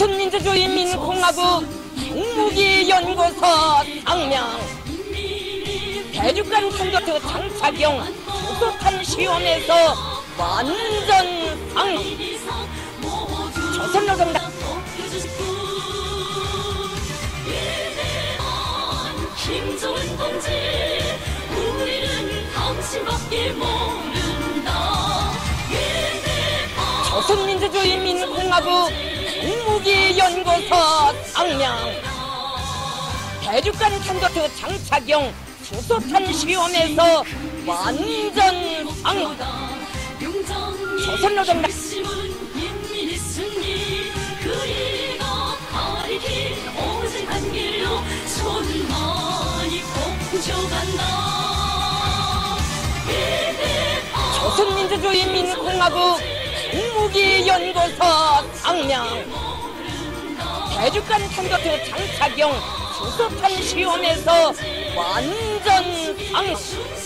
조선민주주의민공화국 핵무기연구소 상명 대륙간 탄도트 장착용 수소탄 시험에서 완전상 조선노동당 김정은 동지 우리는 당신밖에 모른다. 조선민주주의민공화국 핵무기연구소 상명 대륙간 탄도트 장착용 수소탄 시험에서 완전상 조선노동당 인민의 승리 그리가 가리기 오직 한 길로 천만이 공조간다. 조선민주주의민공화국 핵무기연구소 상명 대륙간 탄도트 장착용 수소탄 시험에서 완전상